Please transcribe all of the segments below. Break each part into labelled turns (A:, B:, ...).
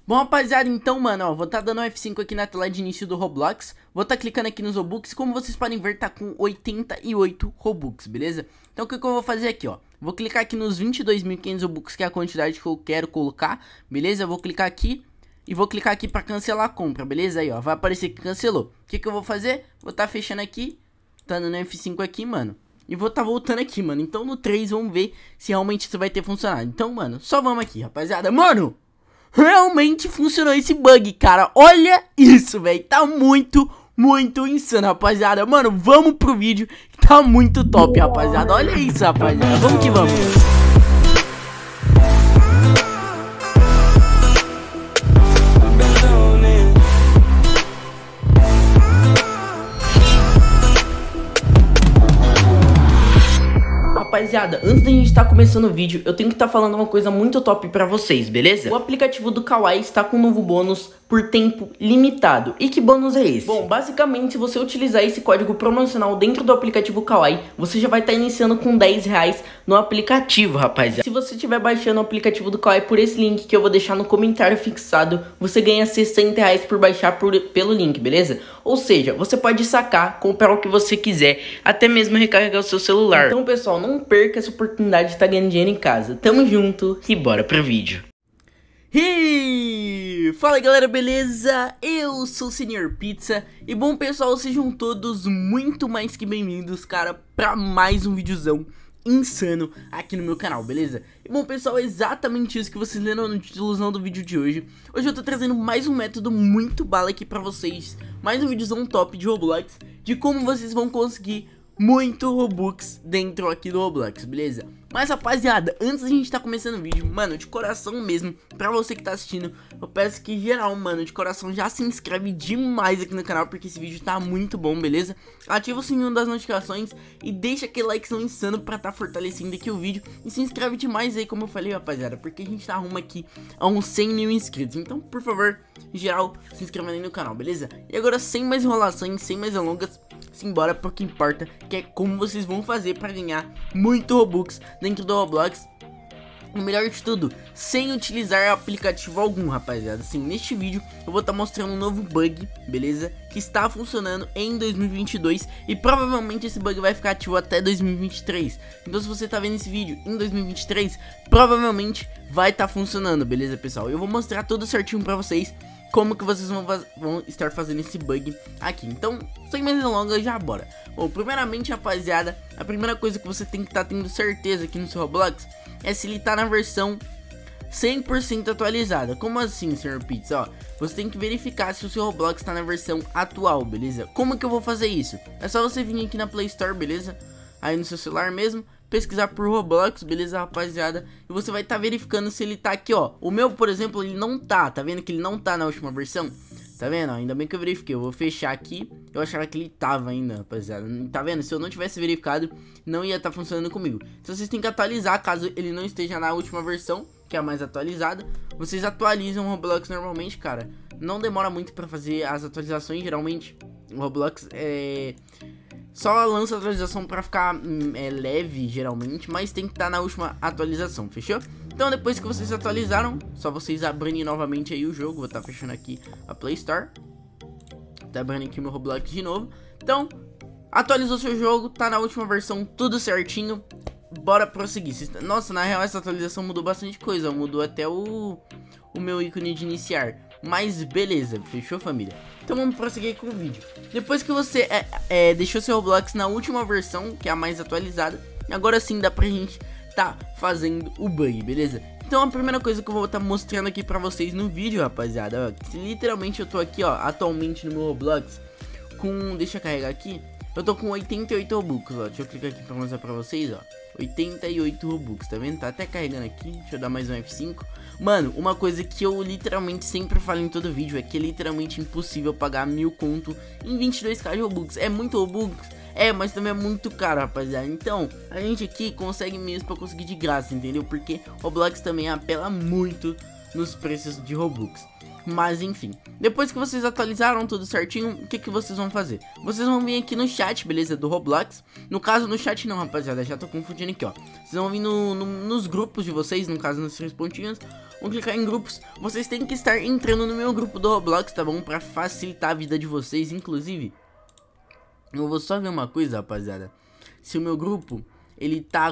A: Bom, rapaziada, então, mano, ó, vou tá dando F5 aqui na tela de início do Roblox. Vou tá clicando aqui nos Robux. Como vocês podem ver, tá com 88 Robux, beleza? Então, o que eu vou fazer aqui, ó? Vou clicar aqui nos 22.500 Robux, que é a quantidade que eu quero colocar, beleza? Eu vou clicar aqui e vou clicar aqui pra cancelar a compra, beleza? Aí, ó, vai aparecer que cancelou. O que eu vou fazer? Vou tá fechando aqui, tá dando F5 aqui, mano. E vou tá voltando aqui, mano. Então, no 3, vamos ver se realmente isso vai ter funcionado. Então, mano, só vamos aqui, rapaziada. Mano! Realmente funcionou esse bug, cara. Olha isso, velho. Tá muito insano, rapaziada. Mano, vamos pro vídeo. Tá muito top, rapaziada. Olha isso, rapaziada. Vamos que vamos. Rapaziada, antes da gente estar começando o vídeo, eu tenho que estar falando uma coisa muito top pra vocês, beleza? O aplicativo do Kawaii está com um novo bônus por tempo limitado. E que bônus é esse? Bom, basicamente, se você utilizar esse código promocional dentro do aplicativo Kawaii, você já vai estar iniciando com R$10 no aplicativo, rapaziada. Se você estiver baixando o aplicativo do Kawaii por esse link que eu vou deixar no comentário fixado, você ganha R$60 por baixar pelo link, beleza? Ou seja, você pode sacar, comprar o que você quiser, até mesmo recarregar o seu celular. Então, pessoal, não perca essa oportunidade de estar ganhando dinheiro em casa. Tamo junto e bora pro vídeo. Fala galera, beleza? Eu sou o Senhor Pizza. E bom pessoal, sejam todos muito mais que bem-vindos, cara, pra mais um videozão insano aqui no meu canal, beleza? E bom pessoal, é exatamente isso que vocês leram no título do vídeo de hoje. Hoje eu tô trazendo mais um método muito bala aqui pra vocês. Mais um videozão top de Roblox, de como vocês vão conseguir muito Robux dentro aqui do Roblox, beleza? Mas rapaziada, antes da gente tá começando o vídeo, mano, de coração mesmo, pra você que tá assistindo, eu peço que geral, mano, de coração já se inscreve demais aqui no canal, porque esse vídeo tá muito bom, beleza? Ativa o sininho das notificações e deixa aquele likezão insano pra tá fortalecendo aqui o vídeo. E se inscreve demais aí, como eu falei, rapaziada, porque a gente tá rumo aqui a uns 100 mil inscritos. Então, por favor, geral, se inscreva aí no canal, beleza? E agora, sem mais enrolações, sem mais delongas, simbora pro que importa, que é como vocês vão fazer pra ganhar muito Robux dentro do Roblox. O melhor de tudo, sem utilizar aplicativo algum, rapaziada. Assim, neste vídeo eu vou estar mostrando um novo bug, beleza? Que está funcionando em 2022 e provavelmente esse bug vai ficar ativo até 2023. Então se você tá vendo esse vídeo em 2023, provavelmente vai estar funcionando, beleza, pessoal? Eu vou mostrar tudo certinho pra vocês como que vocês vão estar fazendo esse bug aqui. Então, sem mais delongas, já bora. Bom, primeiramente, rapaziada, a primeira coisa que você tem que estar tendo certeza aqui no seu Roblox é se ele tá na versão 100% atualizada. Como assim, Sr. Pizza? Ó, você tem que verificar se o seu Roblox tá na versão atual, beleza? Como que eu vou fazer isso? É só você vir aqui na Play Store, beleza? Aí no seu celular mesmo, pesquisar por Roblox, beleza, rapaziada? E você vai estar verificando se ele tá aqui, ó. O meu, por exemplo, ele não tá vendo que ele não tá na última versão? Tá vendo? Ainda bem que eu verifiquei. Eu vou fechar aqui. Eu achava que ele tava ainda, rapaziada. Tá vendo? Se eu não tivesse verificado, não ia estar funcionando comigo. Então vocês têm que atualizar, caso ele não esteja na última versão, que é a mais atualizada. Vocês atualizam o Roblox normalmente, cara. Não demora muito pra fazer as atualizações. Geralmente, o Roblox só lança a atualização pra ficar leve, geralmente, mas tem que estar na última atualização, fechou? Então depois que vocês atualizaram, só vocês abrirem novamente aí o jogo. Vou estar fechando aqui a Play Store. Tá abrindo aqui meu Roblox de novo. Então, atualizou seu jogo, tá na última versão, tudo certinho. Bora prosseguir. Nossa, na real essa atualização mudou bastante coisa. Mudou até o meu ícone de iniciar. Mas beleza, fechou, família? Então vamos prosseguir com o vídeo. Depois que você deixou seu Roblox na última versão, que é a mais atualizada, agora sim dá pra gente tá fazendo o bug, beleza? Então a primeira coisa que eu vou estar mostrando aqui pra vocês no vídeo, rapaziada, ó, literalmente eu tô aqui, ó, atualmente no meu Roblox com, deixa eu carregar aqui, eu tô com 88 Robux, ó, deixa eu clicar aqui pra mostrar pra vocês, ó, 88 Robux, tá vendo? Tá até carregando aqui, deixa eu dar mais um F5. Mano, uma coisa que eu literalmente sempre falo em todo vídeo é que é literalmente impossível pagar 1000 conto em 22k de Robux. É muito Robux? É, mas também é muito caro, rapaziada. Então, a gente aqui consegue mesmo pra conseguir de graça, entendeu? Porque o Roblox também apela muito nos preços de Robux. Mas enfim, depois que vocês atualizaram tudo certinho, o que vocês vão fazer? Vocês vão vir aqui no chat, beleza, do Roblox. No caso, no chat não, rapaziada, já tô confundindo aqui, ó. Vocês vão vir nos grupos de vocês, no caso, nos 3 pontinhos. Vão clicar em grupos. Vocês têm que estar entrando no meu grupo do Roblox, tá bom? Pra facilitar a vida de vocês, inclusive. Eu vou só ver uma coisa, rapaziada. Se o meu grupo, ele tá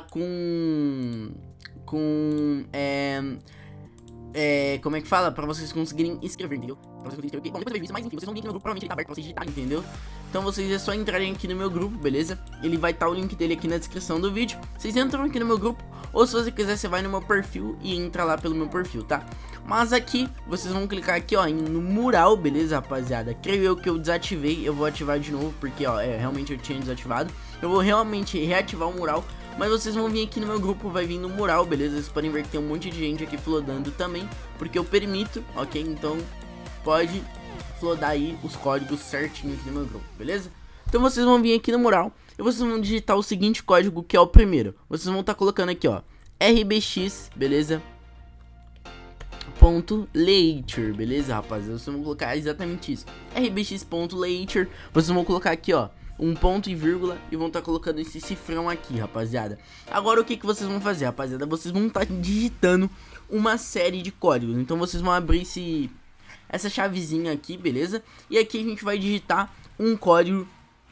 A: como é que fala? Pra vocês conseguirem escrever, entendeu? Pra vocês conseguirem escrever. Bom, depois eu vejo isso, mas enfim, vocês vão vir aqui no meu grupo, provavelmente ele tá aberto pra vocês digitarem, entendeu? Então vocês é só entrarem aqui no meu grupo, beleza? Ele vai estar o link dele aqui na descrição do vídeo. Vocês entram aqui no meu grupo, ou se você quiser, você vai no meu perfil e entra lá pelo meu perfil, tá? Mas aqui, vocês vão clicar aqui, ó, no mural, beleza, rapaziada? Creio eu que eu desativei, eu vou ativar de novo, porque, ó, realmente eu tinha desativado. Eu vou realmente reativar o mural. Mas vocês vão vir aqui no meu grupo, vai vir no mural, beleza? Vocês podem ver que tem um monte de gente aqui flodando também, porque eu permito, ok? Então pode flodar aí os códigos certinho aqui no meu grupo, beleza? Então vocês vão vir aqui no mural e vocês vão digitar o seguinte código, que é o primeiro. Vocês vão estar colocando aqui, ó, RBX, beleza? .later, beleza, rapaziada? Vocês vão colocar exatamente isso, RBX.later. Vocês vão colocar aqui, ó, um ponto e vírgula e vão estar colocando esse cifrão aqui, rapaziada. Agora o que vocês vão fazer, rapaziada? Vocês vão estar digitando uma série de códigos. Então vocês vão abrir essa chavezinha aqui, beleza? E aqui a gente vai digitar um código,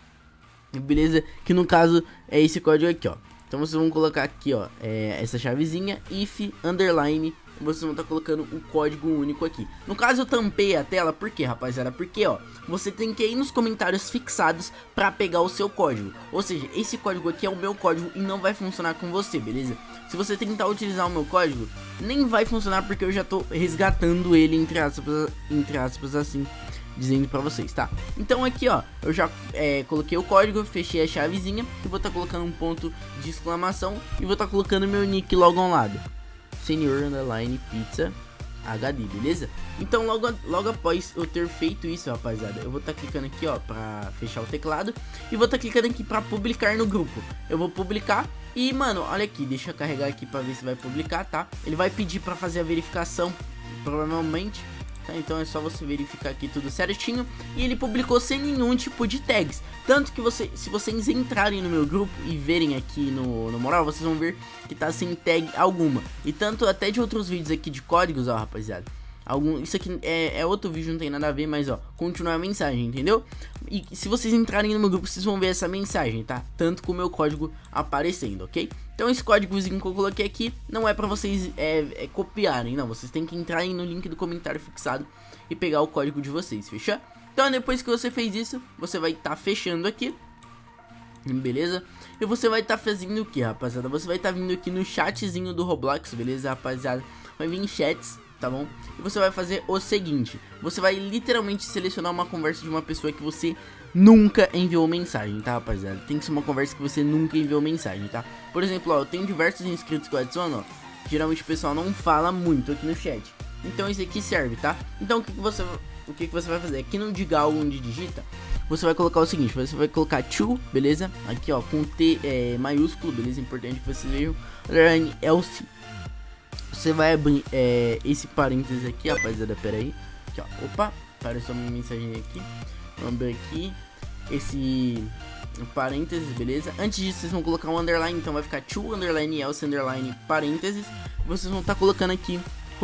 A: beleza? Que no caso é esse código aqui, ó. Então vocês vão colocar aqui, ó, essa chavezinha, if, underline. Vocês vão estar colocando o código único aqui. No caso eu tampei a tela, por quê, rapaziada? Porque, ó, você tem que ir nos comentários fixados pra pegar o seu código. Ou seja, esse código aqui é o meu código e não vai funcionar com você, beleza? Se você tentar utilizar o meu código, nem vai funcionar porque eu já tô resgatando ele, entre aspas assim, dizendo pra vocês, tá? Então aqui, ó, eu já coloquei o código, fechei a chavezinha e vou estar colocando um ponto de exclamação e vou estar colocando meu nick logo ao lado. Senior Underline Pizza HD, beleza? Então logo após eu ter feito isso, rapaziada, eu vou estar clicando aqui, ó, pra fechar o teclado. E vou estar clicando aqui pra publicar no grupo. Eu vou publicar e, mano, olha aqui, deixa eu carregar aqui pra ver se vai publicar, tá? Ele vai pedir pra fazer a verificação, provavelmente, tá? Então é só você verificar aqui tudo certinho. E ele publicou sem nenhum tipo de tags. Tanto que se vocês entrarem no meu grupo e verem aqui no moral, vocês vão ver que tá sem tag alguma. E tanto até de outros vídeos aqui de códigos, ó, rapaziada. Isso aqui é outro vídeo, não tem nada a ver, mas ó, continuar a mensagem, entendeu? E se vocês entrarem no meu grupo, vocês vão ver essa mensagem, tá? Tanto com o meu código aparecendo, ok? Então esse códigozinho que eu coloquei aqui não é pra vocês copiarem, não. Vocês têm que entrarem no link do comentário fixado e pegar o código de vocês, fechou? Então depois que você fez isso, você vai estar fechando aqui, beleza? E você vai estar fazendo o que, rapaziada? Você vai estar vindo aqui no chatzinho do Roblox, beleza, rapaziada? Vai vir em chats, tá bom? E você vai fazer o seguinte: você vai literalmente selecionar uma conversa de uma pessoa que você nunca enviou mensagem, tá, rapaziada? Tem que ser uma conversa que você nunca enviou mensagem, tá? Por exemplo, ó, eu tenho diversos inscritos que eu adiciono, ó. Geralmente o pessoal não fala muito aqui no chat. Então esse aqui serve, tá? Então o que você vai fazer? Aqui no digal onde digita, você vai colocar o seguinte: você vai colocar to, beleza? Aqui, ó, com T maiúsculo, beleza? Importante que vocês vejam. Else. Você vai abrir esse parênteses aqui, rapaziada, pera aí. Aqui, ó, opa, apareceu uma mensagem aqui. Vamos abrir aqui esse parênteses, beleza? Antes disso, vocês vão colocar um underline, então vai ficar to, underline, else, underline, parênteses. Vocês vão estar colocando aqui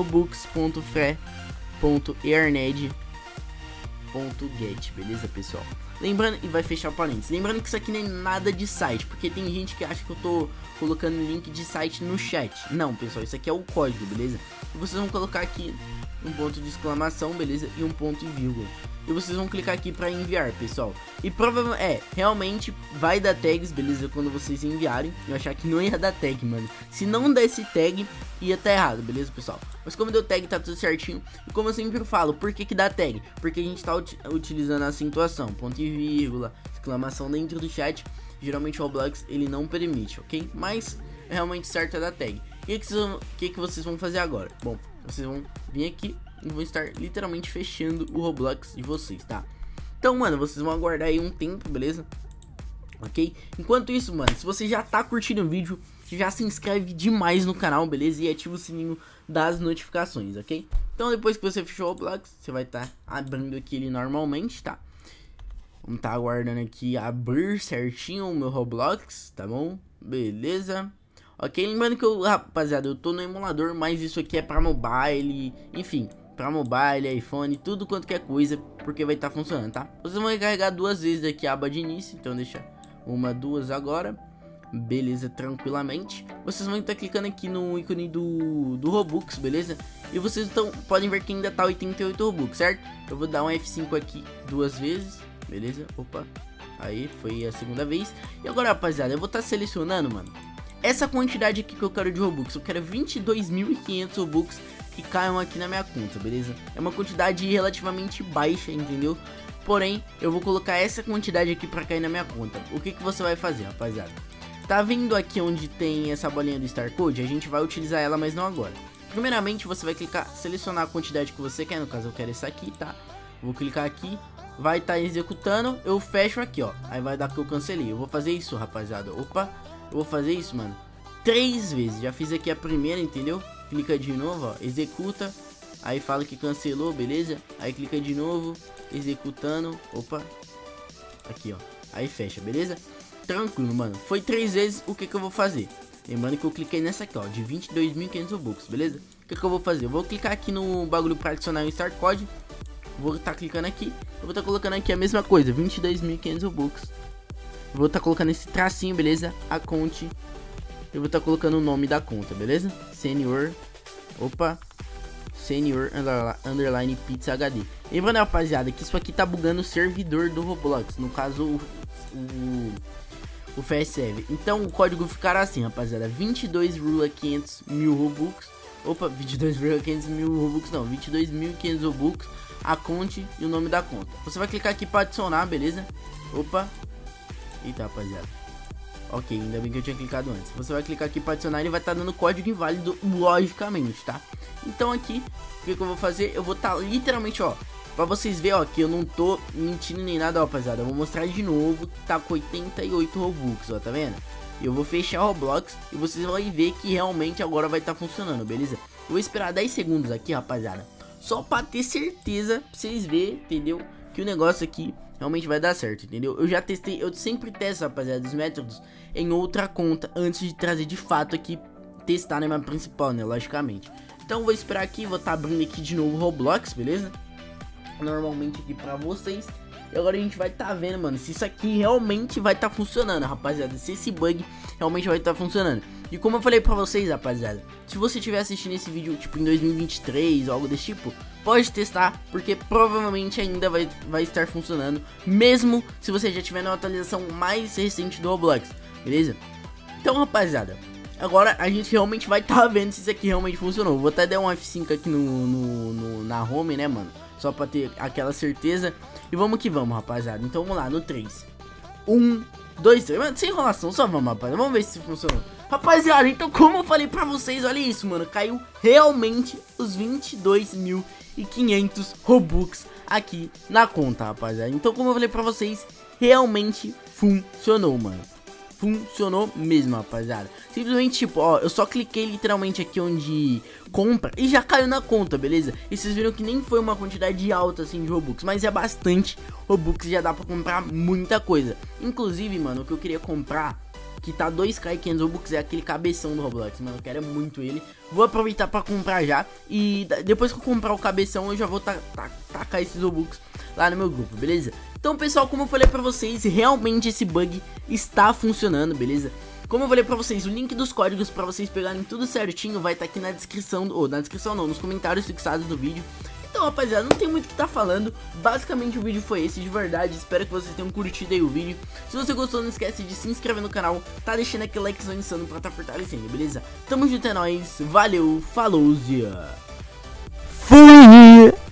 A: robux.fre.earned.get, beleza, pessoal? Lembrando, e vai fechar o parênteses. Lembrando que isso aqui nem é nada de site, porque tem gente que acha que eu tô colocando link de site no chat. Não, pessoal, isso aqui é o código, beleza? E vocês vão colocar aqui um ponto de exclamação, beleza? E um ponto e vírgula. E vocês vão clicar aqui pra enviar, pessoal. E provavelmente, realmente vai dar tags, beleza? Quando vocês enviarem. Eu achar que não ia dar tag, mano. Se não desse tag, ia tá errado, beleza, pessoal? Mas como deu tag, tá tudo certinho. E como eu sempre falo, por que dá tag? Porque a gente tá utilizando a acentuação, ponto e vírgula, exclamação dentro do chat. Geralmente o Roblox, ele não permite, ok? Mas, realmente certo é dar tag. E o que vocês vão fazer agora? Bom, vocês vão vir aqui e vão estar literalmente fechando o Roblox de vocês, tá? Então, mano, vocês vão aguardar aí um tempo, beleza? Ok? Enquanto isso, mano, se você já tá curtindo o vídeo, já se inscreve demais no canal, beleza? E ativa o sininho das notificações, ok? Então depois que você fechou o Roblox, você vai estar abrindo aqui ele normalmente, tá? Vamos estar aguardando aqui abrir certinho o meu Roblox, tá bom? Beleza. Ok, lembrando que eu, rapaziada, eu tô no emulador, mas isso aqui é pra mobile, enfim, pra mobile, iPhone, tudo quanto que é coisa, porque vai estar funcionando, tá? Vocês vão recarregar 2 vezes aqui a aba de início, então deixa 1, 2 agora. Beleza, tranquilamente. Vocês vão estar clicando aqui no ícone do Robux, beleza? E vocês podem ver que ainda tá 88 Robux, certo? Eu vou dar um F5 aqui 2 vezes, beleza? Opa, aí foi a segunda vez. E agora, rapaziada, eu vou estar selecionando, mano, essa quantidade aqui que eu quero de Robux. Eu quero 22.500 Robux que caiam aqui na minha conta, beleza? É uma quantidade relativamente baixa, entendeu? Porém, eu vou colocar essa quantidade aqui pra cair na minha conta. O que você vai fazer, rapaziada? Tá vendo aqui onde tem essa bolinha do Star Code? A gente vai utilizar ela, mas não agora. Primeiramente, você vai clicar, selecionar a quantidade que você quer. No caso, eu quero essa aqui, tá? Vou clicar aqui, vai estar executando. Eu fecho aqui, ó. Aí vai dar que eu cancelei. Eu vou fazer isso, rapaziada. Opa, eu vou fazer isso, mano, 3 vezes. Já fiz aqui a primeira, entendeu? Clica de novo, ó, executa. Aí fala que cancelou, beleza? Aí clica de novo, executando. Opa, aqui, ó. Aí fecha, beleza? Tranquilo, mano. Foi 3 vezes. O que eu vou fazer? Lembrando que eu cliquei nessa aqui, ó, de 22.500 Robux, beleza? O que eu vou fazer? Eu vou clicar aqui no bagulho para adicionar o Start Code. Vou estar clicando aqui. Eu vou estar colocando aqui a mesma coisa, 22.500 Robux. Eu vou estar colocando esse tracinho, beleza? A conta. Eu vou estar colocando o nome da conta, beleza? Senior. Opa. Senior underline pizza HD. Lembrando, rapaziada, que isso aqui tá bugando o servidor do Roblox. No caso, o FS7. Então o código ficará assim, rapaziada: 22.500.000 Robux. Opa, 22.500.000 Robux não, 22.500 Robux, a conta e o nome da conta. Você vai clicar aqui para adicionar, beleza? Opa. Eita, rapaziada. Ok, ainda bem que eu tinha clicado antes. Você vai clicar aqui para adicionar, ele vai estar dando código inválido, logicamente, tá? Então aqui, o que eu vou fazer? Eu vou estar literalmente, ó, pra vocês verem, ó, que eu não tô mentindo nem nada, ó, rapaziada. Eu vou mostrar de novo que tá com 88 Robux, ó, tá vendo? Eu vou fechar o Roblox e vocês vão ver que realmente agora vai estar funcionando, beleza? Eu vou esperar 10 segundos aqui, rapaziada, só pra ter certeza, pra vocês verem, entendeu? Que o negócio aqui realmente vai dar certo, entendeu? Eu já testei, eu sempre testo, rapaziada, os métodos em outra conta antes de trazer de fato aqui, testar na minha principal, né, logicamente. Então eu vou esperar aqui, vou estar abrindo aqui de novo o Roblox, beleza? Normalmente aqui pra vocês. E agora a gente vai estar vendo, mano, se isso aqui realmente vai estar funcionando, rapaziada. Se esse bug realmente vai estar funcionando. E como eu falei pra vocês, rapaziada, se você estiver assistindo esse vídeo, tipo, em 2023 ou algo desse tipo, pode testar, porque provavelmente ainda vai estar funcionando, mesmo se você já tiver na atualização mais recente do Roblox, beleza? Então, rapaziada, agora a gente realmente vai estar vendo se isso aqui realmente funcionou. Vou até dar um F5 aqui na home, né, mano? Só pra ter aquela certeza. E vamos que vamos, rapaziada. Então vamos lá, no 3. 1, 2, 3. Mano, sem enrolação, só vamos, rapaziada. Vamos ver se funcionou. Rapaziada, então como eu falei pra vocês, olha isso, mano. Caiu realmente os 22.500 Robux aqui na conta, rapaziada. Então como eu falei pra vocês, realmente funcionou, mano. Funcionou mesmo, rapaziada. Simplesmente, tipo, ó, eu só cliquei literalmente aqui onde compra e já caiu na conta, beleza? E vocês viram que nem foi uma quantidade alta, assim, de Robux, mas é bastante Robux, já dá pra comprar muita coisa. Inclusive, mano, o que eu queria comprar, que tá 2k e 500 Robux, é aquele cabeção do Roblox, mano, eu quero muito ele. Vou aproveitar pra comprar já, e depois que eu comprar o cabeção, eu já vou tacar esses Robux lá no meu grupo, beleza? Então, pessoal, como eu falei pra vocês, realmente esse bug está funcionando, beleza? Como eu falei pra vocês, o link dos códigos pra vocês pegarem tudo certinho vai estar aqui na descrição, ou na descrição não, nos comentários fixados do vídeo. Então, rapaziada, não tem muito o que tá falando. Basicamente o vídeo foi esse, de verdade. Espero que vocês tenham curtido aí o vídeo. Se você gostou, não esquece de se inscrever no canal, tá deixando aquele likezão insano pra tá fortalecendo, beleza? Tamo junto, é nóis, valeu, falou, fui!